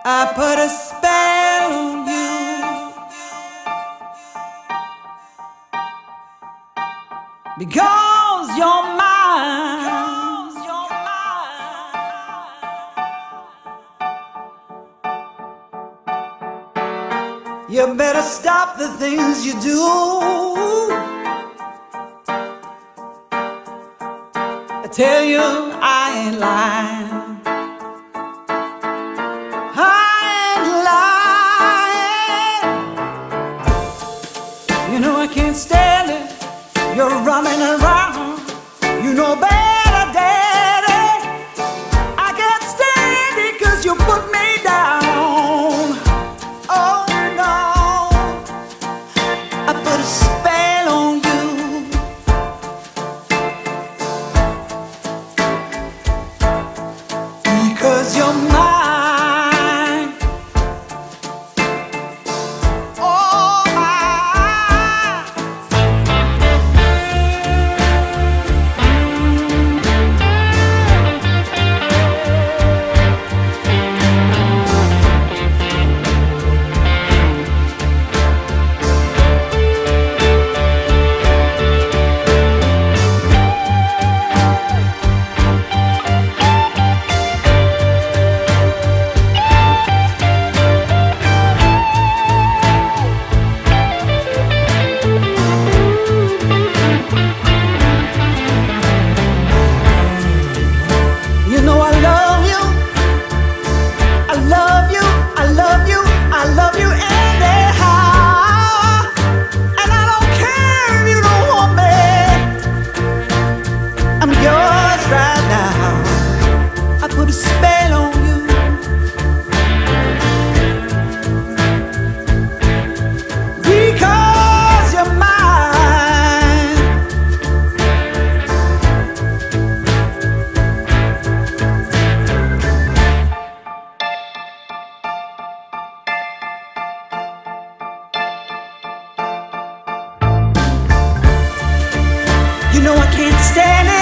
I put a spell on you because you're mine. You better stop the things you do. I tell you I ain't lying. You know I can't stand it. You're running around. You know better, Daddy. I can't stand it 'cause you put me down. Oh no, I put a spell on you because you're mine. Put a spell on you because you're mine. You know I can't stand it.